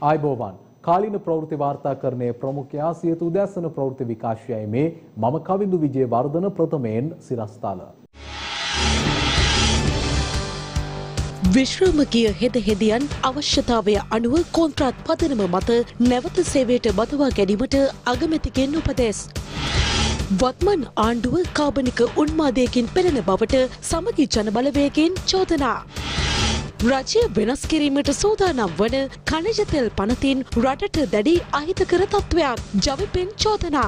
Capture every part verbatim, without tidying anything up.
आयबोवान කාලින ප්‍රවෘත්ති වාර්තාකරණයේ ප්‍රමුඛයා සියතු උදෑසන ප්‍රවෘත්ති විකාශයයි මේ මම කවිඳු විජේවර්ධන ප්‍රථමයෙන් සිරස්තල. විශ්‍රාමකීය හෙදහෙදියන් අවශ්‍යතාවය අනුව කොන්ත්‍රාත් පදනම මත නැවත සේවයට බදවා ගැනීමට අගමැතිගෙන් උපදෙස්. වත්මන් ආණ්ඩුව කාබනික උන්මාදයකින් පෙළෙන බවට සමගි ජනබලවේගයෙන් චෝදනා. රජය වෙනස් කිරීමට සූදානම් වන ඛනිජ තෙල් පනතින් රටට දැඩි අහිතකර තත්ත්වයක්. ජවිපෙන් චෝදනා.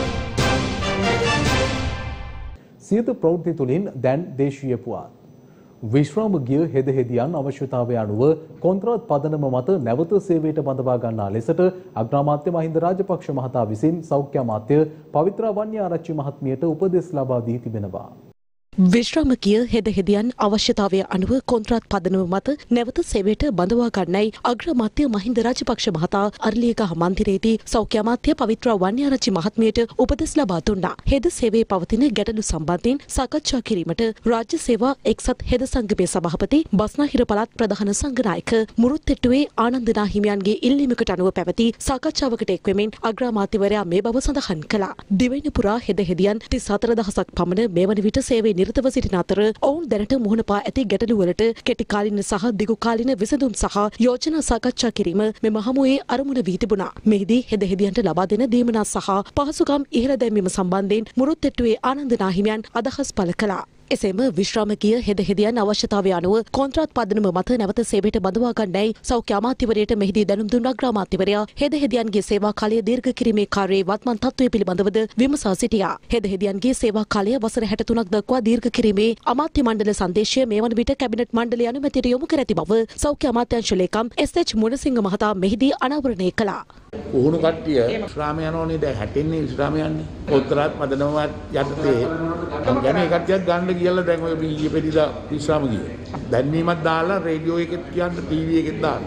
සියත ප්‍රවෘත්ති තුලින් දැන් දේශීය පුවත්. විශ්‍රාම ගිය හෙදහෙදියන් අවශ්‍යතාවය අනුව කොන්ත්‍රාත් පදනම මත නැවත සේවයට බඳවා ගන්නා ලෙසට අග්‍රාමාත්‍ය මහින්ද රාජපක්ෂ මහතා විසින් සෞඛ්‍ය අමාත්‍ය පවිත්‍රා වන්‍යාරච්චි මහත්මියට උපදෙස් ලබා දී තිබෙනවා. විශ්‍රාමකීය හෙදහෙදියන් අවශ්‍යතාවය අනුව කොන්ත්‍රාත් පදනම මත නැවත සේවයට බඳවා ගන්නයි අග්‍රාමාත්‍ය මහින්ද රාජපක්ෂ මහතා අරලියගහ මන්දිරයේදී සෞඛ්‍ය අමාත්‍ය පවිත්‍රා වන්‍යාරච්චි මහත්මියට උපදෙස් ලබා දුන්නා. හෙද සේවයේ පවතින ගැටලු සම්බන්ධයෙන් සාකච්ඡා කිරීමට රාජ්‍ය සේවා එක්සත් හෙද සංගමේ සභාපති බස්නාහිර පළාත් ප්‍රධාන සංඝනායක මුරුත්තෙට්ටුවේ ආනන්ද නාහිමියන්ගේ ඉල්ලීමකට අනුව පැවති සාකච්ඡාවකට එක්වෙමින් අග්‍රාමාත්‍යවරයා මේ බව සඳහන් කළා. දිවයින පුරා හෙදහෙදියන් තිස් හතර දහසක් පමණ මේ වන විට සේවයේ නිරතව සිටින අතර ඔවුන් දැනට මුහුණ පා ඇති ගැටලු වලට කෙටි කාලින සහ දිගු කාලින විසඳුම් සහ යෝජනා සාකච්ඡා කිරීම මෙම හමුවේ අරමුණ වී තිබුණා. මෙහිදී හෙදහෙදියන්ට ලබා දෙන දීමනා සහ පහසුකම් ඉහළ දැමීම සම්බන්ධයෙන් මුරුත්තෙට්ටුවේ ආනන්ද නාහිමියන් අදහස් පළ කළා. එසේම විශ්‍රාමකීය හෙදහෙදියන් අවශ්‍යතාවය අනුව කොන්ත්‍රාත් පදනම මත නැවත සේවයට බඳවා ගන්නයි සෞඛ්‍ය අමාත්‍යවරයාට මෙහිදී දැනුම් දුන් අග්‍රාමාත්‍යවරයා හෙදහෙදියන්ගේ සේවා කාලය දීර්ඝ කිරීමේ කාර්යයේ වත්මන් තත්ත්වය පිළිබඳවද විමසා සිටියා. හෙදහෙදියන්ගේ සේවා කාලය වසර හැට තුනක් දක්වා දීර්ඝ කිරීමේ අමාත්‍ය මණ්ඩල සංදේශය මේ වන විට කැබිනට් මණ්ඩලයේ අනුමැතියට යොමු කර ඇති බව සෞඛ්‍ය අමාත්‍යාංශ ලේකම් එස් එච් මුණසිංහ මහතා මෙහිදී අනාවරණය කළා. උහුණු කට්ටිය විශ්‍රාම යනෝනේ දැන් හැටෙන්නේ විශ්‍රාම යන්නේ. කොන්ත්‍රාත් පදනමවත් යටතේ මම කියන්නේ ඒ කට්ටියක් ගන්න කියලා දැන් ඔය ඊයේ පෙරිදා විශ්‍රාම ගියේ. දැන්වීමක් දාලා රේඩියෝ එකෙත් කියන්න ටීවී එකෙත් දාන්න.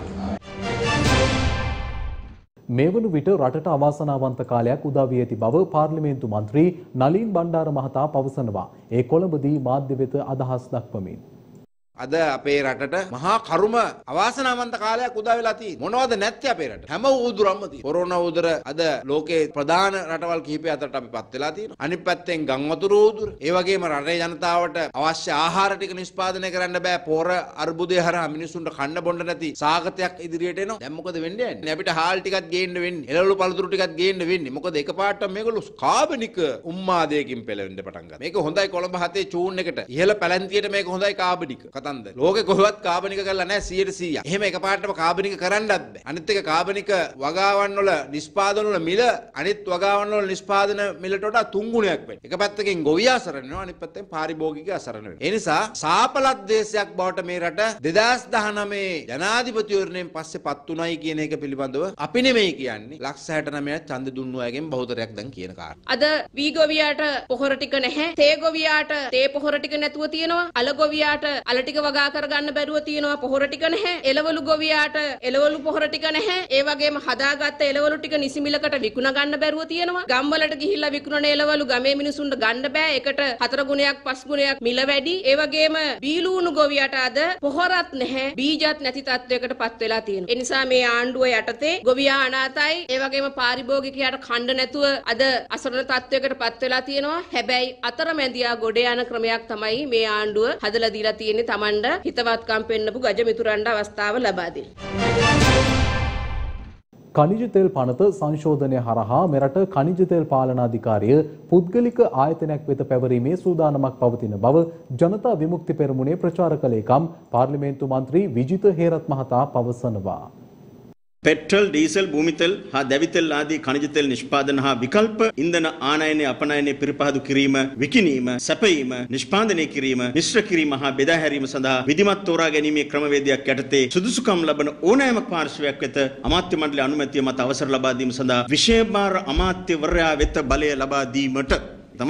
මේ වන විට රටට අවාසනාවන්ත කාලයක් උදා වී ඇති බව පාර්ලිමේන්තු මන්ත්‍රී නලින් බණ්ඩාර මහතා පවසනවා. ඒ කොළඹදී මාධ්‍ය වෙත අදහස් දක්වමින් අද අපේ රටට මහා කරුම අවාසනාවන්ත කාලයක් උදා වෙලා තියෙනවා. මොනවද නැත්තේ අපේ රට? හැම උදුරක්ම තියෙනවා. කොරෝනා උදුර අද ලෝකේ ප්‍රධාන රටවල් කිහිපය අතරට අපිපත් වෙලා තියෙනවා. අනිත් පැත්තෙන් ගම් වතුර උදුර, ඒ වගේම රටේ ජනතාවට අවශ්‍ය ආහාර ටික නිෂ්පාදනය කරන්න බෑ. පොර අර්බුදය හරහා මිනිසුන්ට කන්න බොන්න නැති සාගතයක් ඉදිරියට එනවා. දැන් මොකද වෙන්නේ? අපිට හාල් ටිකක් ගේන්න වෙන්නේ. එළවලු පළතුරු ටිකක් ගේන්න වෙන්නේ. මොකද එකපාරට මේගොල්ලෝ කාබනික උම්මාදයකින් පෙළෙන්න පටන් ගත්තා. මේක හොඳයි කොළඹ හතේ චූන් එකට. ඉහළ පැලැන්තියට මේක හොඳයි කාබනික. ලෝකෙ කොහෙවත් කාබනික කරලා නැහැ සීයට සීයක්. එහෙම එකපාරටම කාබනික කරන්නත් බෑ. අනිත් එක කාබනික වගාවන් වල නිෂ්පාදන වල මිල අනිත් වගාවන් වල නිෂ්පාදන මිලට වඩා තුන් ගුණයක් වෙනවා. එක පැත්තකින් ගොවියා අසරණ වෙනවා අනිත් පැත්තෙන් පාරිභෝගිකයා අසරණ වෙනවා. ඒ නිසා සාපලත් දේශයක් බවට මේ රට දෙදාස් දහනවය ජනාධිපතිවරණයෙන් පස්සේ පත් උනායි කියන එක පිළිබඳව අපි නෙමෙයි කියන්නේ ලක්ෂ හැට නවයක් ඡන්ද දුන්නු අයගෙන් බහුතරයක් දැන් කියන කාරණා. අද වී ගොවියාට පොහොර ටික නැහැ. තේ ගොවියාට තේ පොහොර ටික නැතුව තියෙනවා. අල ගොවියාට අල ටික වගා කරගන්න බැරුව තියෙනවා. පොහොර ටික නැහැ. එළවලු ගොවියාට එළවලු පොහොර ටික නැහැ. ඒ වගේම හදාගත්ත එළවලු ටික නිසිමිලකට විකුණ ගන්න බැරුව තියෙනවා. ගම් වලට ගිහිල්ලා විකුණන එළවලු ගමේ මිනිසුන්ට ගන්න බෑ. ඒකට හතර ගුණයක් පස් ගුණයක් මිල වැඩි. ඒ වගේම බීලූණු ගොවියට අද පොහොරත් නැහැ. බීජත් නැති තත්වයකට පත් වෙලා තියෙනවා. ඒ නිසා මේ ආණ්ඩුව යටතේ ගොවියා අනාතයි. ඒ වගේම පාරිභෝගිකයාට කණ්ඩ නැතුව අද අසරණ තත්වයකට පත් වෙලා තියෙනවා. හැබැයි අතරමැදියා ගොඩ යන ක්‍රමයක් තමයි මේ ආණ්ඩුව හදලා දීලා තියෙන්නේ. Tamanda හිතවත්කම් පෙන්නපු ගජ මිතුරන්ට අවස්ථාව ලබා දෙන්න. ඛනිජ තෙල් පනත සංශෝධනය හරහා මෙරට ඛනිජ තෙල් පාලනාධිකාරිය පුද්ගලික ආයතනයක් වෙත පැවරීමේ සූදානමක් පවතින බව ජනතා විමුක්ති පෙරමුණේ ප්‍රචාරක ලේකම් පාර්ලිමේන්තු මන්ත්‍රී විජිත හේරත් මහතා පවසනවා. පෙට්‍රල්, ඩීසල්, භූමිතෙල් හා දැවිතෙල් ආදී ඛනිජ තෙල් නිෂ්පාදන හා විකල්ප ඉන්ධන ආනයනය අපනයනය පිරිපහදු කිරීම, විකිණීම, සැපයීම, නිෂ්පාදනය කිරීම, මිශ්‍ර කිරීම හා බෙදා හැරීම සඳහා විධිමත් තෝරා ගැනීමේ ක්‍රමවේදයක් යටතේ සුදුසුකම් ලබන ඕනෑම පාර්ශ්වයක් වෙත අමාත්‍ය මණ්ඩලයේ අනුමැතිය මත අවසර ලබා දීම සඳහා විශේෂ භාර අමාත්‍යවරයා වෙත බලය ලබා දීමට තමයි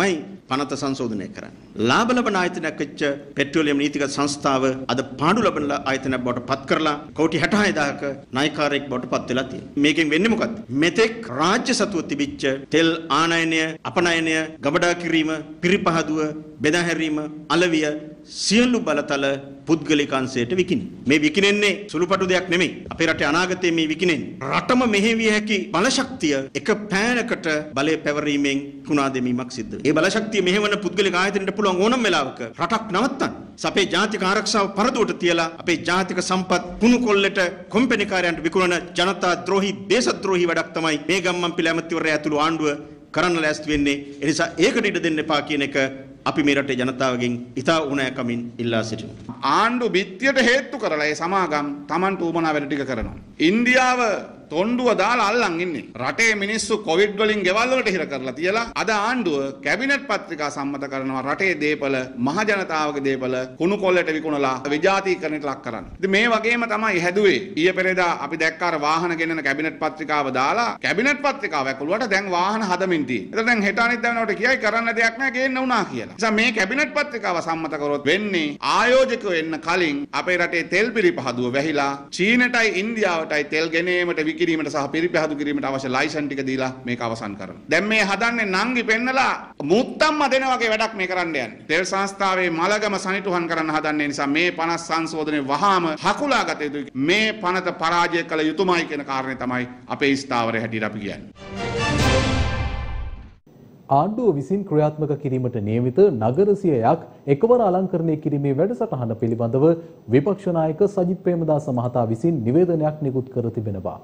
පනත සංශෝධනය කරන්න. ලාභ ලබන ආයතනයක් වෙච්ච පෙට්‍රෝලියම් නීතිගත සංස්ථාව අද පාඩු ලබන ආයතනයක් බවට පත් කරලා කෝටි හැටහය දාහක ණයකාරයෙක් බවට පත් වෙලා තියෙනවා. මේකෙන් වෙන්නේ මොකද්ද? මෙතෙක් රාජ්‍ය සතුව තිබිච්ච තෙල් ආනයනය, අපනයනය, ගබඩා කිරීම, පිරිපහදුව, බෙදා හැරීම, අලවිය සියලු බලතල පුද්ගලිකාංශයට විකිණි. මේ විකිණෙන්නේ සුළුපටු දෙයක් නෙමෙයි. අපේ රටේ අනාගතයේ මේ විකිණෙන්නේ රටම මෙහෙවිය හැකි බලශක්තිය එක පෑනකට බලය පැවරීමෙන් කුණා දෙමීමක් සිද්ධ වෙනවා. ඒ බලශක්තිය මෙහෙවන පුද්ගලික ආයතනයට පුළුවන් ඕනම වෙලාවක රටක් නවත්තන්න. අපේ ජාතික ආරක්ෂාව පරදුවට තියලා අපේ ජාතික සම්පත් කුණු කොල්ලට කොම්පැනිකාරයන්ට විකුණන ජනතා ද්‍රෝහි දේශද්‍රෝහි වැඩක් තමයි මේ ගම්මන් පිළ ඇමතිවරයා ඇතුළු ආණ්ඩුව කරන්න ලෑස්ති වෙන්නේ. ඒ නිසා ඒකට ඉඩ දෙන්න එපා කියන එක අපි මේ රටේ ජනතාවගෙන් ඉතා උණෑකමින් ඉල්ලා සිටිනවා. ආණ්ඩු බිත්තියට හේතු කරලා ඒ සමාගම් Tamanට උමනා වැඩ ටික කරනවා. ඉන්දියාව තොණ්ඩුව දාලා අල්ලන් ඉන්නේ. රටේ මිනිස්සු කොවිඩ් වලින් ගෙවල් වලට හිර කරලා තියලා අද ආණ්ඩුව කැබිනට් පත්‍රිකා සම්මත කරනවා රටේ දේපල මහ ජනතාවගේ දේපල කුණු කොල්ලට විකුණලා විජාතීකරණයට ලක් කරන්න. ඉතින් මේ වගේම තමයි හැදුවේ. ඊයේ පෙරේදා අපි දැක්ක අර වාහන ගෙනන කැබිනට් පත්‍රිකාව දාලා කැබිනට් පත්‍රිකාව ඇකුළුවට දැන් වාහන හදමින් තියෙනවා. එතන දැන් හෙට අනිත් දවනට කියයි කරන්න දෙයක් නැහැ ගේන්න උනා කියලා. නිසා මේ කැබිනට් පත්‍රිකාව සම්මත කරොත් වෙන්නේ ආයෝජකයෝ එන්න කලින් අපේ රටේ තෙල් පිරිපහදුව වැහිලා චීනටයි ඉන්දියාවටයි තෙල් ගෙනීමට විකිරීමට සහ පිරිපහදු කිරීමට අවශ්‍ය ලයිසන් ටික දීලා මේක අවසන් කරනවා. දැන් මේ හදන්නේ නංගි පෙන්නලා මුත්තම්ම දෙන වගේ වැඩක් මේ කරන්න යන්නේ. තෙල් සංස්ථාවේ මලගම සනිටුහන් කරන්න හදන්නේ නිසා මේ පනස් සංශෝධනයේ වහාම හකුලා ගත යුතුයි. මේ පනත පරාජය කළ යුතුමයි කියන කාරණේ තමයි අපේ ස්ථාවරය හැටියට අපි කියන්නේ. ආණ්ඩුව විසින් ක්‍රියාත්මක කිරීමට නියමිත නගර සියයක් එකවර අලංකරණය කිරීමේ වැඩසටහන පිළිබඳව විපක්ෂ නායක සජිත් ප්‍රේමදාස මහතා විසින් නිවේදනයක් නිකුත් කර තිබෙනවා.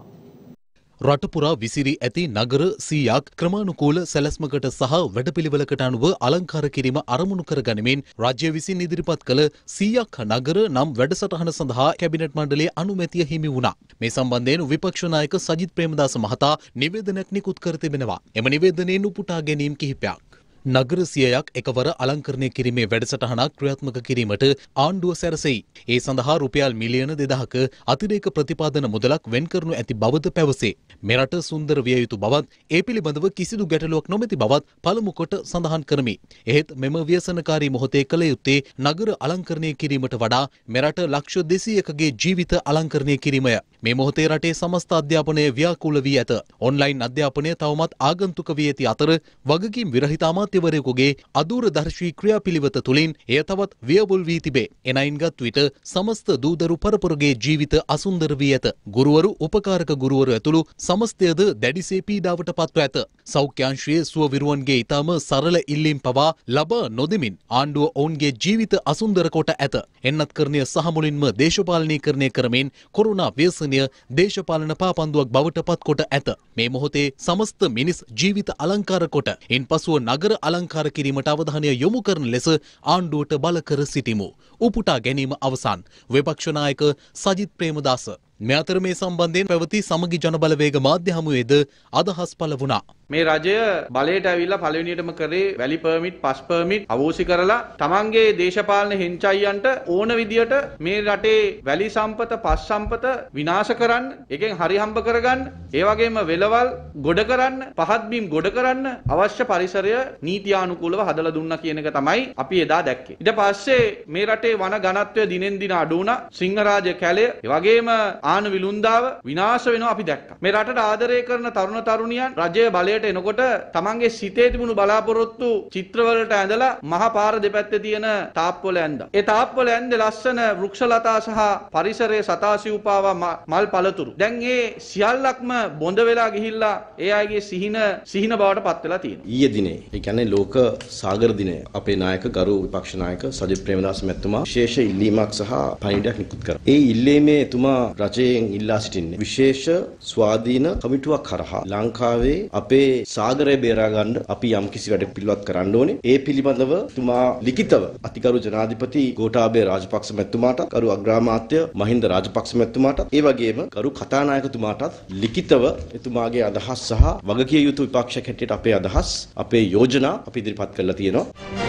රටපුරා විසිරී ඇති නගර සීයක් ක්‍රමානුකූල සැලැස්මකට සහ වැඩපිළිවෙලකට අනුව අලංකාර කිරීම අරමුණු කර ගනිමින් රාජ්‍ය විසින් ඉදිරිපත් කළ සීයක් නගර නම් වැඩසටහන සඳහා කැබිනට් මණ්ඩලයේ අනුමැතිය හිමි වුණා. මේ සම්බන්ධයෙන් විපක්ෂ නායක සජිත් ප්‍රේමදාස මහතා නිවේදනයක් නිකුත් කර තිබෙනවා. එම නිවේදනයෙන් උපුටා ගැනීම් කිහිපයක්. නගර සියයක් එකවර අලංකරණය කිරීමේ වැඩසටහනක් ක්‍රියාත්මක කිරීමට ආණ්ඩුව සැරසෙයි. ඒ සඳහා රුපියල් මිලියන දෙදහක අතිරේක ප්‍රතිපාදන මුදලක් වෙන් කරනු ඇති බවද පැවසේ. මෙරට සුන්දර විය යුතු බවත් ඒ පිළිබඳව කිසිදු ගැටලුවක් නොමැති බවත් පළමු කොට සඳහන් කරමි. එහෙත් මෙම ව්‍යසනකාරී මොහොතේ කළ යුත්තේ නගර අලංකරණය කිරීමට වඩා මෙරට ලක්ෂ දෙසීයකගේ ජීවිත අලංකරණය කිරීමය. මේ මොහොතේ රටේ සමස්ත අධ්‍යාපනය ව්‍යාකූල වී ඇත. ඔන්ලයින් අධ්‍යාපනය තවමත් ආගන්තුක වී ඇති අතර වගකීම් විරහිත අමාත්‍යවරයෙකුගේ අදූරදර්ශී ක්‍රියාපිළිවෙත තුළින් එය තවත් ව්‍යවුල් වී තිබේ. එනයින්ගත් විට සමස්ත දූදරු පරපුරගේ ජීවිත අසුන්දර වී ඇත. ගුරුවරු උපකාරක ගුරුවරු ඇතුළු සමස්තයද දැඩිසේ පීඩාවට පත්ව ඇත. සෞඛ්‍යංශයේ සුවවිරුවන්ගේ ඉතාම සරල ඉල්ලීම් පවා ලබා නොදෙමින් ආණ්ඩුව ඔවුන්ගේ ජීවිත අසුන්දර කොට ඇත. එන්නත්කරණය සහ මුලින්ම දේශපාලනීකරණය කරමින් කොරුණා ව්‍යසනය දේශපාලන පාපන්දුවක් බවට පත් කොට ඇත. මේ මොහොතේ සමස්ත මිනිස් ජීවිත අලංකාර කොට ඉන්පසුව නගර අලංකාර කිරීමට අවධානය යොමු කරන ලෙස ආණ්ඩුවට බල කර සිටිමු. උපුටා ගැනීම අවසන්. විපක්ෂ නායක සජිත් ප්‍රේමදාස. මේ අතර මේ සම්බන්ධයෙන් පැවති සමගි ජනබලවේග මාධ්‍ය හමුවේද අදහස් පළ වුණා. මේ රජය බලයට ඇවිල්ලා පළවෙනියටම කරේ වැලි පර්මිට් පස් පර්මිට් අවෝසි කරලා තමන්ගේ දේශපාලන හෙන්චයියන්ට ඕන විදියට මේ රටේ වැලි සම්පත පස් සම්පත විනාශ කරන්න, එකෙන් හරි හම්බ කරගන්න, ඒ වගේම වෙලවල් ගොඩ කරන්න, පහත් බීම් ගොඩ කරන්න අවශ්‍ය පරිසරය නීතියානුකූලව හදලා දුන්නා කියන එක තමයි අපි එදා දැක්කේ. ඊට පස්සේ මේ රටේ වන ඝනත්වය දිනෙන් දින අඩු වුණා. සිංහරාජ කැලය, ඒ වගේම ආන විලුන්දාව විනාශ වෙනවා අපි දැක්කා. මේ රටට ආදරය කරන තරුණ තරුණියන් රජය බලයට එනකොට තමන්ගේ සිතේ තිබුණු බලාපොරොත්තු චිත්‍රවලට ඇඳලා මහා පාර දෙපැත්තේ තියෙන තාප්පවල ඇඳා. ඒ තාප්පවල ඇඳේ ලස්සන වෘක්ෂලතා සහ පරිසරයේ සතාසිව්පාවා මල් පළතුරු. දැන් මේ සියල්ලක්ම බොඳ වෙලා ගිහිල්ලා ඒ අයගේ සිහින සිහින බවට පත් වෙලා තියෙනවා. ඊයේ දිනේ ඒ කියන්නේ ලෝක සාගර දිනය අපේ නායක ගරු විපක්ෂ නායක සජිත් ප්‍රේමදාස මැතිතුමා විශේෂ ඉල්ලීමක් සහ පණිවිඩයක් නිකුත් කරා. ඒ ඉල්ලීමේ එතුමා රජයෙන් ඉල්ලා සිටින්නේ විශේෂ ස්වාධීන කමිටුවක් කරහා ලංකාවේ අපේ සාගරය බේරා ගන්න අපි යම් කිසි වැඩ පිළිවෙලක් කරන්න ඕනේ. ඒ පිළිබඳව තුමා ලිඛිතව අතිගරු ජනාධිපති ගෝඨාභය රාජපක්ෂ මැතිතුමාට, ගරු අග්‍රාමාත්‍ය මහින්ද රාජපක්ෂ මැතිතුමාට, ඒ වගේම ගරු කතානායකතුමාටත් ලිඛිතව එතුමාගේ අදහස් සහ වගකිය යුතු විපක්ෂයක් හැටියට අපේ අදහස්, අපේ යෝජනා අපි ඉදිරිපත් කරලා තියෙනවා.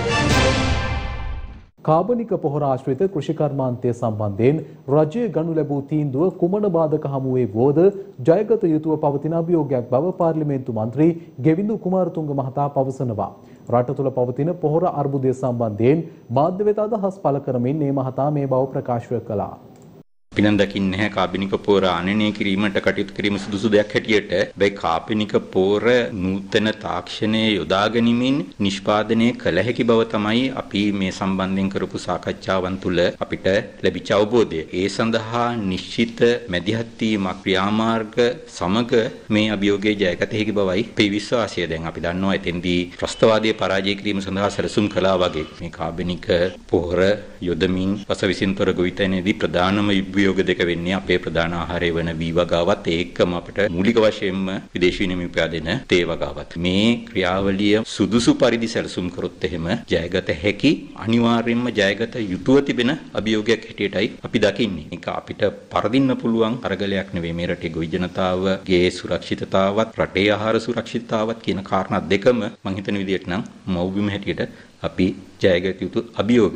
කාබනික පොහොර ආශ්‍රිත කෘෂි කර්මාන්තය සම්බන්ධයෙන් රජය ගනු ලැබූ තීන්දුව කුමන බාධක හමුවේ වුවද ජයගත යුතුව පවතින අභියෝගයක් බව පාර්ලිමේන්තු මන්ත්‍රී ගෙවිඳු කුමාරතුංග මහතා පවසනවා. රට තුළ පවතින පොහොර අර්බුදය සම්බන්ධයෙන් මාධ්‍ය වෙත අදහස් පළ කරමින් මේ මහතා මේ බව ප්‍රකාශ කළා. පිනන් දකින්නේ නැහැ කාබනික පෝර අනනය කිරීමට කටයුතු කිරීම සුදුසු දෙයක් හැටියට. හැබැයි කාබනික පෝර නූතන තාක්ෂණයේ යොදා ගැනීමෙන් නිෂ්පාදනය කළ හැකි බව තමයි අපි මේ සම්බන්ධයෙන් කරපු සාකච්ඡාවන් තුළ අපිට ලැබිච්ච අවබෝධය. ඒ සඳහා නිශ්චිත මැදිහත් වීමක් ක්‍රියාමාර්ග සමග මේ අභියෝගයේ ජයගත හැකි බවයි අපේ විශ්වාසය. දැන් අපි දන්නවා එතෙන්දී ත්‍රස්තවාදයේ පරාජය කිරීම සඳහා සැලසුම් කළා වගේ මේ කාබනික පෝර යොදමින් වසවිසින්තර ගොවිතැනේදී ප්‍රධානම අභියෝග දෙක වෙන්නේ අපේ ප්‍රධාන ආහාරය වන වී වගාවත් ඒකම අපිට මූලික වශයෙන්ම විදේශ විනිමය උපයාදෙන තේ වගාවත්. මේ ක්‍රියාවලිය සුදුසු පරිදි සැලසුම් කරොත් එහෙම ජයගත හැකි අනිවාර්යයෙන්ම ජයගත යුතුව තිබෙන අභියෝගයක් හැටියටයි අපි දකින්නේ. ඒක අපිට පරදින්න පුළුවන් අරගලයක් නෙවෙයි. මේ රටේ ගොවි ජනතාවගේ සුරක්ෂිතතාවත් රටේ ආහාර සුරක්ෂිතතාවත් කියන කාරණා දෙකම මම හිතන විදිහට නම් මව්බිම හැටියට අපි ජයගත යුතු අභියෝග.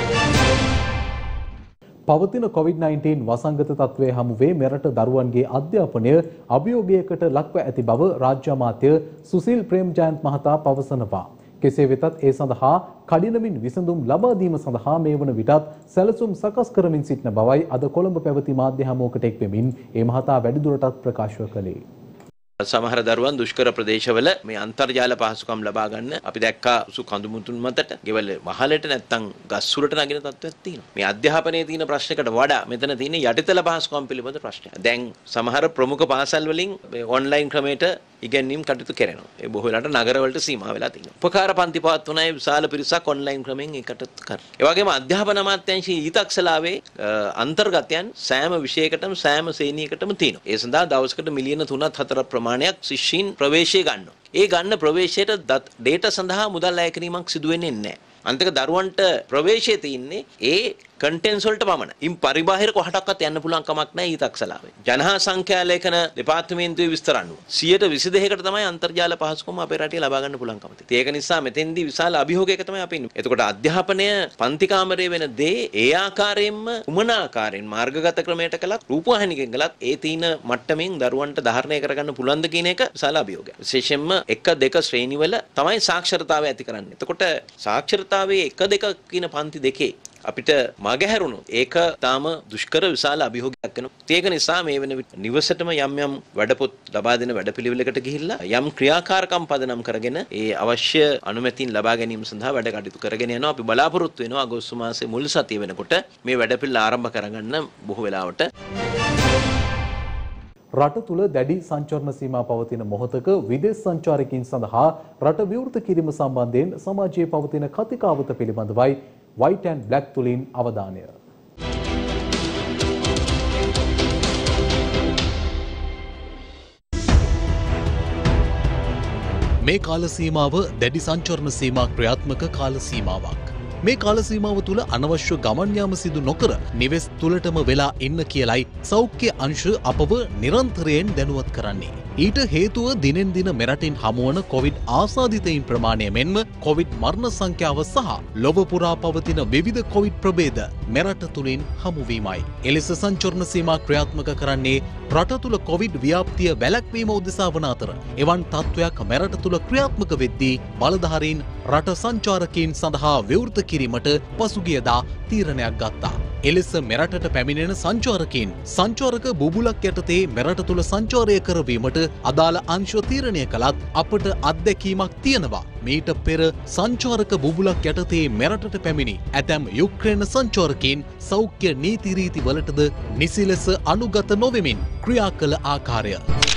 පවතින කොවිඩ් නයින්ටීන් වසංගත තත්ත්වයේ හමුවේ මෙරට දරුවන්ගේ අධ්‍යාපනය අභියෝගයකට ලක්ව ඇති බව රාජ්‍ය අමාත්‍ය සුසිල් ප්‍රේමජයන්ත් මහතා පවසනවා. කෙසේ වෙතත් ඒ සඳහා කඩිනමින් විසඳුම් ලබා දීම සඳහා මේ වන විටත් සැලසුම් සකස් කරමින් සිටින බවයි අද කොළඹ පැවති මාධ්‍ය හමුවකට එක් වෙමින් ඒ මහතා වැඩිදුරටත් ප්‍රකාශ කළේ. සමහර දරුවන් දුෂ්කර ප්‍රදේශවල මේ අන්තර්ජාල පහසුකම් ලබා ගන්න අපි දැක්කා සු කඳුමුතුන් මතට ගෙවල වහලට නැත්තම් ගස් උරට නගින තත්ත්වයක් තියෙනවා. මේ අධ්‍යාපනයේ තියෙන ප්‍රශ්නකට වඩා මෙතන තියෙන යටිතල පහසුකම් පිළිබඳ ප්‍රශ්නයක්. දැන් සමහර ප්‍රමුඛ පාසල් වලින් ඔන්ලයින් ක්‍රමයට ඉගෙනීම් කටයුතු කරනවා. ඒ බොහෝ වෙලාවට නගරවලට සීමා වෙලා තියෙනවා. උපකාර පන්ති පවත්වනයි විශාල පිරිසක් ඔන්ලයින් ක්‍රමෙන් ඒකට කරනවා. ඒ වගේම අධ්‍යාපන අමාත්‍යාංශයේ ඊතක්ෂලාවේ අන්තර්ගතයන් සෑම විෂයකටම සෑම ශ්‍රේණියකටම තියෙනවා. ඒ සඳහා දවසකට මිලියන තුනක් හතරක් ප්‍රමාණයක් ශිෂ්‍යීන් ප්‍රවේශය ගන්නවා. ඒ ගන්න ප්‍රවේශයට ඩේටා සඳහා මුදල් අය කිරීමක් සිදු වෙන්නේ නැහැ. අන්තික දරුවන්ට ප්‍රවේශය තියෙන්නේ ඒ කන්ටෙන්ට්ස් වලට පමණයි. ඉන් පරිබාහිර කොහටවත් යන්න පුළුවන් කමක් නැහැ ඊතක්ෂලාවේ. ජනහා සංඛ්‍යා ලේඛන දෙපාර්තමේන්තුවේ විස්තර අනුව සියයට විසිදෙකකට තමයි අන්තර්ජාල පහසුකම් අපේ රටේ ලබා ගන්න පුළුවන්කම තියෙන්නේ. ඒක නිසා මෙතෙන්දී විශාල අභියෝගයක තමයි අපි ඉන්නේ. එතකොට අධ්‍යාපනය පන්ති කාමරයේ වෙන දේ ඒ ආකාරයෙන්ම උමන ආකාරයෙන් මාර්ගගත ක්‍රමයට කළත් රූපවාහිනියකින් කළත් ඒ තීන මට්ටමින් දරුවන්ට ධාරණය කරගන්න පුළුවන්ද කියන එක විශාල අභියෝගයක්. විශේෂයෙන්ම එක දෙක ශ්‍රේණිවල තමයි සාක්ෂරතාවය ඇති කරන්නේ. එතකොට සාක්ෂරතාවයේ එක දෙක කියන පන්ති දෙකේ අපිට මගහැරුණොත් ඒක තාම දුෂ්කර විශාල අභියෝගයක් වෙනවා. ඒක නිසා මේ වෙන විට නිවසටම යම් යම් වැඩපොත් ලබා දෙන වැඩපිළිවෙලකට ගිහිල්ලා යම් ක්‍රියාකාරකම් පදනම් කරගෙන ඒ අවශ්‍ය අනුමැතින් ලබා ගැනීම සඳහා වැඩ කටයුතු කරගෙන යනවා. අපි බලාපොරොත්තු වෙනවා අගෝස්තු මාසයේ මුල් සතිය වෙනකොට මේ වැඩපිළිවෙල ආරම්භ කරගන්න බොහෝ වෙලාවට. රට තුළ දැඩි සංචරණ සීමා පවතින මොහොතක විදේශ සංචාරකයන් සඳහා රට විවෘත කිරීම සම්බන්ධයෙන් සමාජයේ පවතින කතිකාවත පිළිබඳවයි white and black තුලින් අවධානය. මේ කාල සීමාව දැඩි සංචරණ සීමා ක්‍රියාත්මක කාල සීමාවක්. මේ කාල සීමාව තුළ අනවශ්‍ය ගමන් යාම සිදු නොකර නිවෙස් තුළටම වෙලා ඉන්න කියලයි සෞඛ්‍ය අංශ අපව නිරන්තරයෙන් දැනුවත් කරන්නේ. ඊට හේතුව දිනෙන් දින මෙරටින් හමුවන කොවිඩ් ආසාදිතයින් ප්‍රමාණය මෙන්ම කොවිඩ් මරණ සංඛ්‍යාව සහ ලොව පුරා පවතින විවිධ කොවිඩ් ප්‍රභේද මෙරට තුළින් හමුවීමයි. එලෙස සංචරණ සීමා ක්‍රියාත්මක කරන්නේ රට තුළ කොවිඩ් ව්‍යාප්තිය වැළැක්වීම උදෙසා වන අතර එවන් තත්ත්වයක් මෙරට තුළ ක්‍රියාත්මක වෙද්දී බලධාරීන් රට සංචාරකයන් සඳහා විවෘත කිරීමට පසුගියදා තීරණයක් ගත්තා. එලෙස මෙරටට පැමිණෙන සංචාරකයන් සංචාරක බුබුලක් යටතේ මෙරට තුළ සංචාරය කරවීමට අදාළ අංශ තීරණය කළත් අපට අත්දැකීමක් තියෙනවා. මීට පෙර සංචාරක බුබුලක් යටතේ මෙරටට පැමිණි ඇතැම් යුක්‍රේන සංචාරකයන් සෞඛ්‍ය නීති රීති වලටද නිසි ලෙස අනුගත නොවෙමින් ක්‍රියා කළ ආකාරය.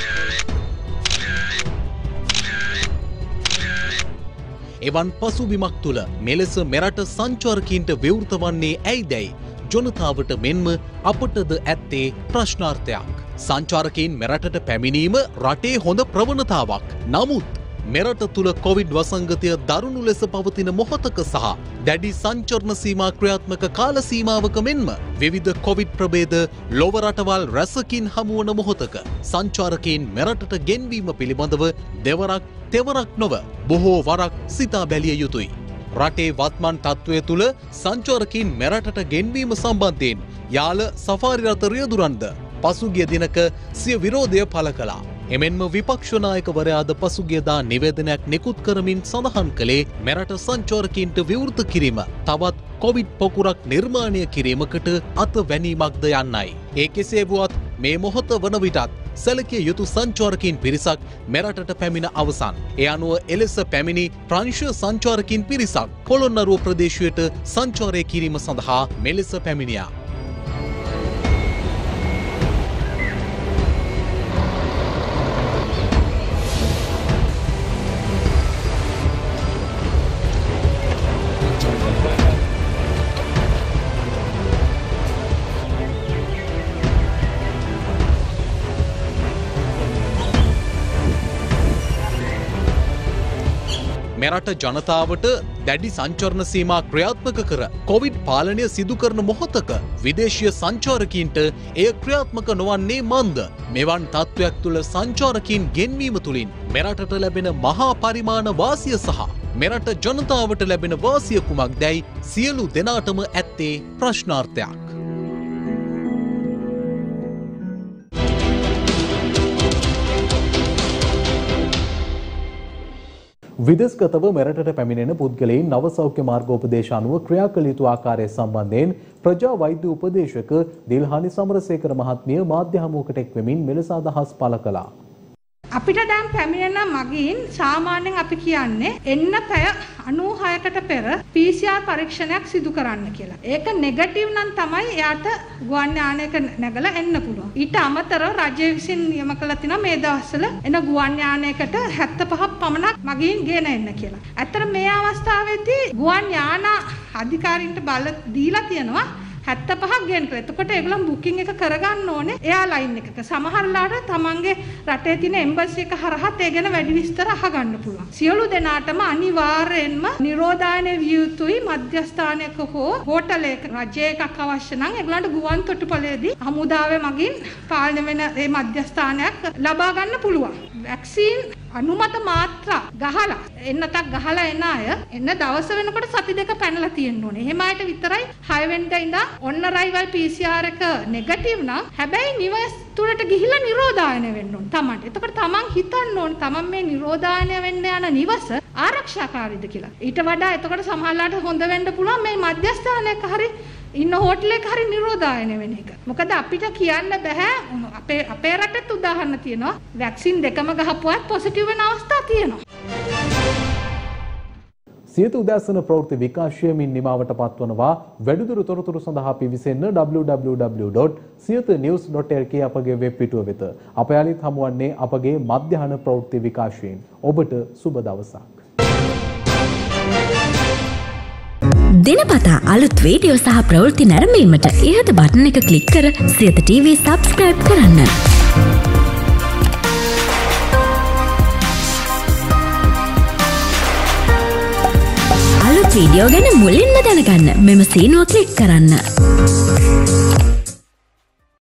එවන් පසුබිමක් තුළ මෙලෙස මෙරට සංචාරකීන්ට විවෘත වන්නේ ඇයිදැයි ජනතාවට මෙන්ම අපටද ඇත්තේ ප්‍රශ්නාර්ථයක්. සංචාරකීන් මෙරටට පැමිණීම රටේ හොඳ ප්‍රවණතාවක්. නමුත් මෙරට තුළ කොවිඩ් වසංගතය දරුණු ලෙස පවතින මොහොතක සහ දැඩි සංචරණ සීමා ක්‍රියාත්මක කාල සීමාවක මෙන්ම විවිධ කොවිඩ් ප්‍රභේද ලොව රටවල් රැසකින් හමුවන මොහොතක සංචාරකීන් මෙරටට ගෙන්වීම පිළිබඳව දෙවරක් තෙවරක් නොව බොහෝ වරක් සිතා බැලිය යුතුයි. රටේ වත්මන් තත්ත්වය තුළ සංචාරකීන් මෙරටට ගෙන්වීම සම්බන්ධයෙන් යාල සෆාරි රථ රියදුරන්ද පසුගිය දිනක සිය විරෝධය පළ කළා. එමෙන්ම විපක්ෂ නායකවරයාද පසුගියදා නිවේදනයක් නිකුත් කරමින් සඳහන් කළේ මෙරට සංචාරකීන්ට විවෘත කිරීම තවත් කොවිඩ් පොකුරක් නිර්මාණය කිරීමකට අත වැනීමක්ද යන්නයි. ඒ කෙසේ වුවත් මේ මොහොත වන විටත් සැලකිය යුතු සංචාරකීන් පිරිසක් මෙරටට පැමිණ අවසන්. ඒ අනුව එලෙස පැමිණි ප්‍රංශ සංචාරකීන් පිරිසක් පොළොන්නරුව ප්‍රදේශයට සංචාරය කිරීම සඳහා මෙලෙස පැමිණියා. මෙරට ජනතාවට දැඩි සංචරණ සීමා ක්‍රියාත්මක කර කොවිඩ් පාලනය සිදු කරන මොහොතක විදේශීය සංචාරකීන්ට එය ක්‍රියාත්මක නොවන්නේ මන්ද? මෙවන් තත්ත්වයක් තුළ සංචාරකීන් ගෙන්වීම තුළින් මෙරටට ලැබෙන මහා පරිමාණ වාසිය සහ මෙරට ජනතාවට ලැබෙන වාසිය කුමක්දැයි සියලු දෙනාටම ඇත්තේ ප්‍රශ්නාර්ථයක්. විදේශගතව මෙරටට පැමිණෙන පුද්ගලයන් නව සෞඛ්‍ය මාර්ගෝපදේශ අනුව ක්‍රියා කළ යුතු ආකාරය සම්බන්ධයෙන් ප්‍රජා වෛද්‍ය උපදේශක දිල්හානි සමරසේකර මහත්මිය මාධ්‍ය හමුවකට එක් වෙමින් මෙලෙස අදහස් පළ කළා. අපිට දැන් පැමිණෙන මගින් සාමාන්‍යයෙන් අපි කියන්නේ එන්න පැය අනූහයකට පෙර පී සී ආර් පරීක්ෂණයක් සිදු කරන්න කියලා. ඒක නෙගටිව් නම් තමයි එයාට ගුවන් යානයක නැගලා එන්න පුළුවන්. ඊට අමතරව රජය විසින් නියම කළා තිනවා මේ දවස්වල එන ගුවන් යානයකට හැත්තෑ පහක් පමණක් මගින් ගෙන එන්න කියලා. ඇත්තට මේ අවස්ථාවේදී ගුවන් යාන අධිකාරීන්ට බල දීලා තියෙනවා හැත්තෑ පහක් ගෙන් කරලා. එතකොට ඒගොල්ලන් බුකින් එක කරගන්න ඕනේ එයාලයින් එකක. සමහරලාට තමන්ගේ රටේ තියෙන එම්බසි එක හරහත් ඒ ගැන වැඩි විස්තර අහගන්න පුළුවන්. සියලු දෙනාටම අනිවාර්යයෙන්ම නිරෝධායන විය යුතුයි. මධ්‍යස්ථානයක හෝ හෝටලයක රජයේ එකක් අවශ්‍ය නම් ඒගොල්ලන්ට ගුවන් තොටුපළේදී හමුදාවේ මගින් පාලනය වෙන මේ මධ්‍යස්ථානයක් ලබා ගන්න පුළුවන්. වැක්සින් අනුමත මාත්‍රා ගහලා එන්නතක් ගහලා එන අය එන්න දවස වෙනකොට සති දෙක පැනලා තියෙන්න ඕනේ. එහෙම අයට විතරයි හය වෙනිදා ඉඳන් ඔන්න රයිවල් පී සී ආර් එක නෙගටිව් නම් හැබැයි නිවස් තුරට ගිහිල්ලා නිරෝධායන වෙන්න ඕනේ තමන්ට. එතකොට තමන් හිතන්න ඕනේ තමන් මේ නිරෝධායන වෙන්න යන නිවස ආරක්ෂාකාරීද කියලා. ඊට වඩා එතකොට සමහරලාට හොඳ වෙන්න පුළුවන් මේ මධ්‍යස්ථානයක හරි ඉන්න හෝටලයක හරි නිරෝධායන වෙන එක. මොකද අපිට කියන්න බෑ අපේ අපේ රටේත් උදාහරණ තියෙනවා වැක්සින් දෙකම ගහපුවත් පොසිටිව් වෙන අවස්ථා තියෙනවා. සියත උදෑසන ප්‍රවෘත්ති විකාශයමින් නිමාවට පත්වනවා. වැඩිදුර තොරතුරු සඳහා පිවිසෙන්න W W W dot Siyatha news dot L K අපගේ වෙබ් පිටුව වෙත. අප යාලිත් හමුවන්නේ අපගේ මධ්‍යහන ප්‍රවෘත්ති විකාශයෙන්. ඔබට සුබ දවසක්. දිනපතා අලුත් වීඩියෝ සහ ප්‍රවෘත්ති නැරඹීමට ඉහත බටන් එක ක්ලික් කර සියත ටීවී සබ්ස්ක්‍රයිබ් කරන්න. අලුත් වීඩියෝ ගැන මුලින්ම දැනගන්න මෙම සීනුව ක්ලික් කරන්න.